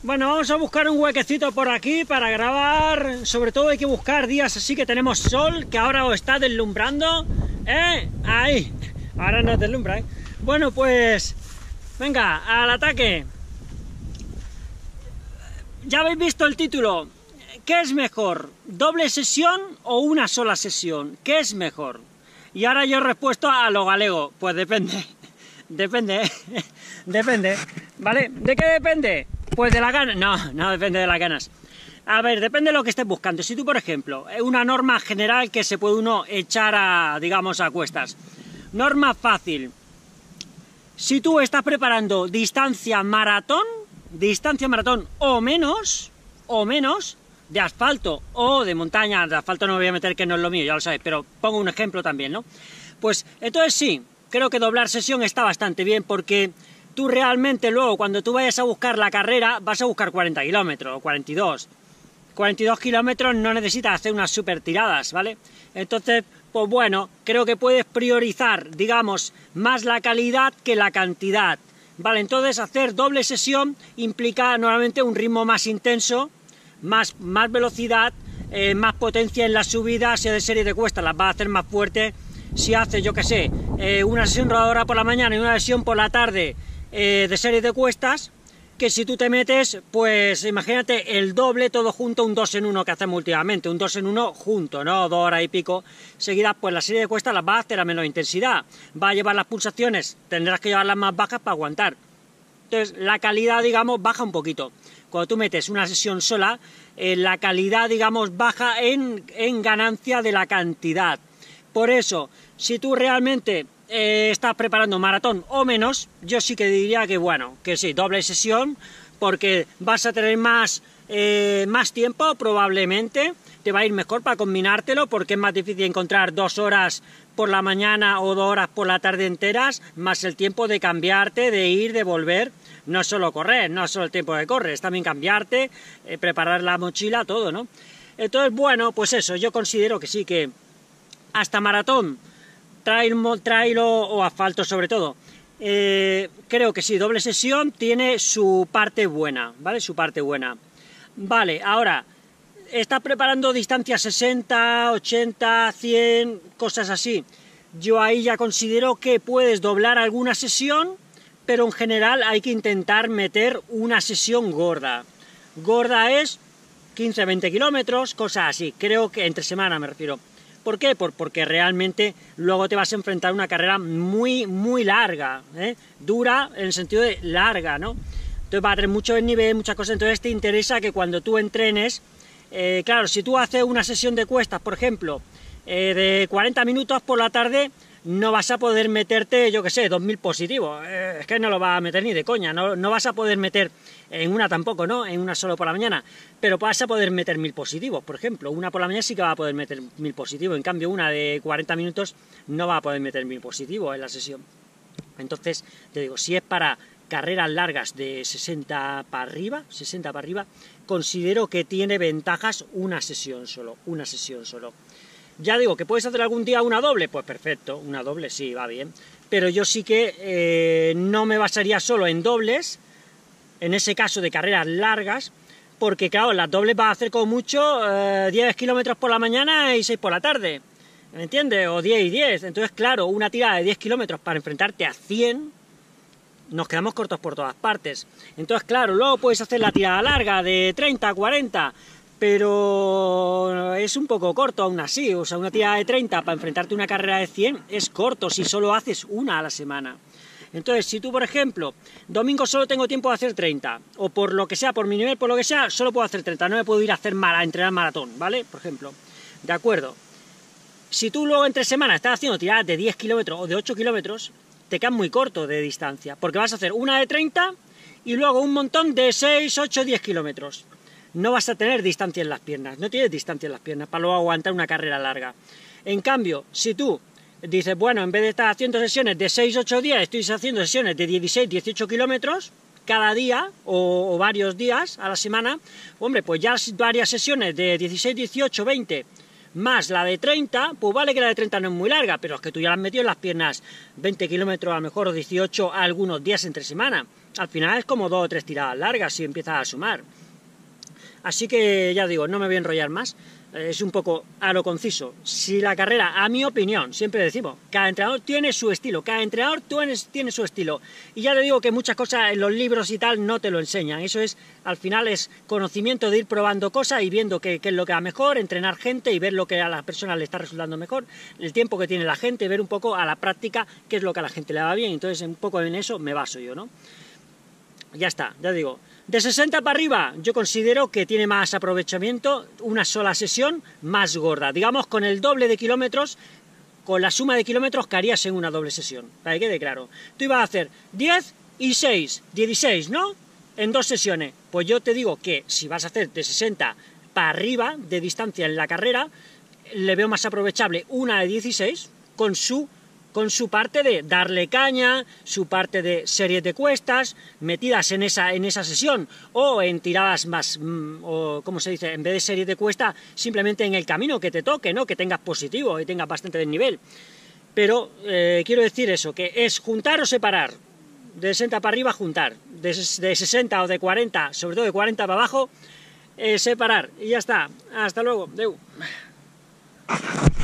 Bueno, vamos a buscar un huequecito por aquí para grabar. Sobre todo hay que buscar días así que tenemos sol, que ahora os está deslumbrando. Ahí. Ahora nos deslumbra, ¿eh? Bueno, pues... venga, al ataque. Ya habéis visto el título. ¿Qué es mejor? ¿Doble sesión o una sola sesión? ¿Qué es mejor? Y ahora yo he respuesto a lo galego. Pues depende. Depende, ¿eh? Depende. ¿Vale? ¿De qué depende? Pues de las ganas. No depende de las ganas. A ver, depende de lo que estés buscando. Si tú, por ejemplo, una norma general que se puede uno echar a, digamos, a cuestas. Norma fácil. Si tú estás preparando distancia maratón o menos, de asfalto o de montaña, de asfalto no me voy a meter que no es lo mío, ya lo sabéis, pero pongo un ejemplo también, ¿no? Pues entonces sí, creo que doblar sesión está bastante bien porque tú realmente luego cuando tú vayas a buscar la carrera vas a buscar 40 kilómetros o 42. 42 kilómetros no necesitas hacer unas super tiradas, ¿vale? Entonces, pues bueno, creo que puedes priorizar, digamos, más la calidad que la cantidad, ¿vale? Entonces hacer doble sesión implica normalmente un ritmo más intenso, más velocidad, más potencia en las subidas, si de serie de cuestas las vas a hacer más fuertes. Si haces, yo que sé, una sesión rodadora por la mañana y una sesión por la tarde de serie de cuestas, que si tú te metes, pues imagínate el doble todo junto, un 2 en 1 que hacemos últimamente, un 2 en 1 junto, ¿no? 2 horas y pico seguidas, pues la serie de cuestas las vas a hacer a menos intensidad, va a llevar las pulsaciones, tendrás que llevarlas más bajas para aguantar. Entonces la calidad, digamos, baja un poquito. Cuando tú metes una sesión sola, la calidad, digamos, baja en ganancia de la cantidad. Por eso, si tú realmente estás preparando maratón o menos, yo sí que diría que bueno, que sí, doble sesión, porque vas a tener más tiempo probablemente, te va a ir mejor para combinártelo, porque es más difícil encontrar 2 horas por la mañana o 2 horas por la tarde enteras, más el tiempo de cambiarte, de ir, de volver. No es solo correr, no es solo el tiempo que corres, también cambiarte, preparar la mochila, todo, ¿no? Entonces, bueno, pues eso, yo considero que sí, que hasta maratón, trail o asfalto sobre todo, creo que sí, doble sesión tiene su parte buena, ¿vale? Su parte buena. Vale, ahora, estás preparando distancias 60, 80, 100, cosas así. Yo ahí ya considero que puedes doblar alguna sesión, pero en general hay que intentar meter una sesión gorda. Gorda es 15-20 kilómetros, cosas así, creo que entre semana me refiero. ¿Por qué? Porque realmente luego te vas a enfrentar a una carrera muy larga, ¿eh? Dura en el sentido de larga, ¿no? Entonces va a tener mucho desnivel, muchas cosas, entonces te interesa que cuando tú entrenes, claro, si tú haces una sesión de cuestas, por ejemplo, de 40 minutos por la tarde, no vas a poder meterte, yo que sé, 2000 positivos, es que no lo vas a meter ni de coña, no vas a poder meter en una tampoco, ¿no? En una solo por la mañana, pero vas a poder meter 1000 positivos, por ejemplo, una por la mañana sí que va a poder meter 1000 positivos, en cambio una de 40 minutos no va a poder meter 1000 positivos en la sesión. Entonces, te digo, si es para carreras largas de 60 para arriba, considero que tiene ventajas una sesión solo. Ya digo, ¿que puedes hacer algún día una doble? Pues perfecto, una doble sí, va bien. Pero yo sí que no me basaría solo en dobles, en ese caso de carreras largas, porque claro, las dobles vas a hacer como mucho 10 kilómetros por la mañana y 6 por la tarde, ¿me entiendes? O 10 y 10. Entonces, claro, una tirada de 10 kilómetros para enfrentarte a 100, nos quedamos cortos por todas partes. Entonces, claro, luego puedes hacer la tirada larga de 30 a 40, pero es un poco corto aún así, o sea, una tirada de 30 para enfrentarte a una carrera de 100 es corto si solo haces una a la semana. Entonces, si tú, por ejemplo, domingo solo tengo tiempo de hacer 30, o por lo que sea, por mi nivel, por lo que sea, solo puedo hacer 30, no me puedo ir a hacer entrenar maratón, ¿vale? Por ejemplo, de acuerdo. Si tú luego entre semana estás haciendo tiradas de 10 kilómetros o de 8 kilómetros, te quedas muy corto de distancia, porque vas a hacer una de 30 y luego un montón de 6, 8, 10 kilómetros. No vas a tener distancia en las piernas, no tienes distancia en las piernas para luego aguantar una carrera larga. En cambio, si tú dices, bueno, en vez de estar haciendo sesiones de 6, 8 días, estoy haciendo sesiones de 16, 18 kilómetros cada día o varios días a la semana, hombre, pues ya varias sesiones de 16, 18, 20, más la de 30, pues vale que la de 30 no es muy larga, pero es que tú ya la has metido en las piernas 20 kilómetros, a lo mejor 18 algunos días entre semana. al final es como 2 o 3 tiradas largas si empiezas a sumar. Así que ya digo, no me voy a enrollar más, es un poco a lo conciso. Si la carrera, a mi opinión, siempre decimos, cada entrenador tiene su estilo, cada entrenador tiene su estilo. Y ya le digo que muchas cosas en los libros y tal no te lo enseñan. Eso es, al final es conocimiento de ir probando cosas y viendo qué es lo que va mejor, entrenar gente y ver lo que a las personas le está resultando mejor, el tiempo que tiene la gente, ver un poco a la práctica qué es lo que a la gente le va bien. Entonces un poco en eso me baso yo, ¿no? Ya está, ya digo. De 60 para arriba, yo considero que tiene más aprovechamiento una sola sesión más gorda. Digamos, con el doble de kilómetros, con la suma de kilómetros que harías en una doble sesión. Para que quede claro. Tú ibas a hacer 10 y 6, 16, ¿no? En 2 sesiones. Pues yo te digo que si vas a hacer de 60 para arriba de distancia en la carrera, le veo más aprovechable una de 16 con su parte de darle caña, su parte de series de cuestas, metidas en esa sesión, o en tiradas más, o como se dice, en vez de series de cuesta, simplemente en el camino que te toque, ¿no? Que tengas positivo y tengas bastante desnivel. Pero quiero decir eso, que es juntar o separar, de 60 para arriba juntar, de 60 o de 40, sobre todo de 40 para abajo, separar, y ya está. Hasta luego, adeu.